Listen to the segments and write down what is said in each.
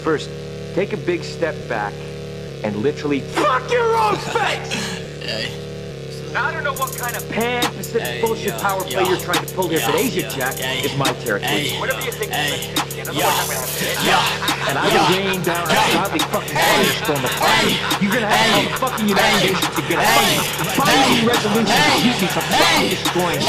First, take a big step back and literally fuck your own face! Now, I don't know what kind of pan-Pacific bullshit power play you're trying to pull here, but Asia Jack is my territory. Whatever you think and I will rain down a godly fucking firestorm of fire. You're gonna have some fucking United Nations to get a fucking binding resolution to use me for fucking destroying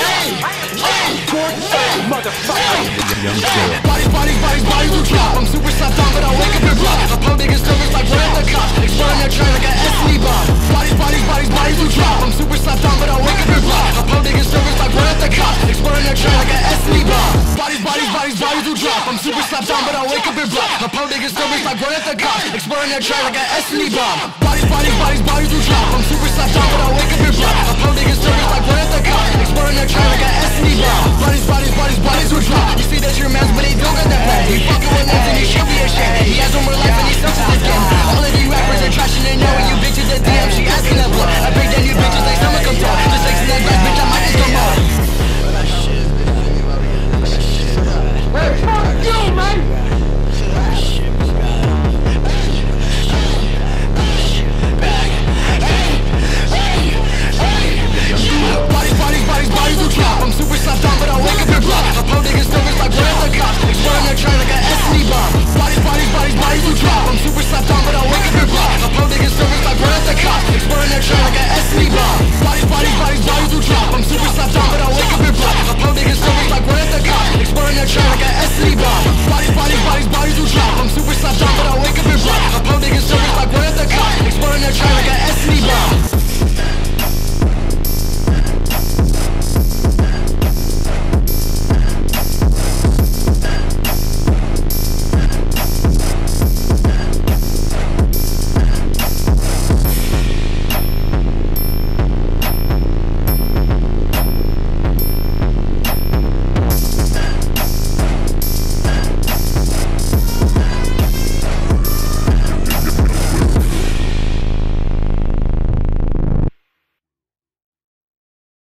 motherfucker! Bodies will drop. I'm super slapped on, but I'll wake up your block. I'm pumping niggas nervous like we're at the cops. Exploding their train like an SE bomb. Bodies will drop. I'm super slapped on, but I'll wake up your block. I'm pumping niggas nervous like we're at the cops. Exploding their train like an SE bomb. Bodies will drop. I'm super slapped on, but I'll wake up your block. I'm pumping niggas nervous like we're at the cops. Exploding their train like an SE bomb. Bodies will drop. I'm super slapped on, but I'll wake up your block. I'm pumping niggas nervous like we're at the cops. Exploding their train like an SE bomb. Bodies will drop. You see that you're a man, but they don't got that plan. You fucking with names and you should be ashamed.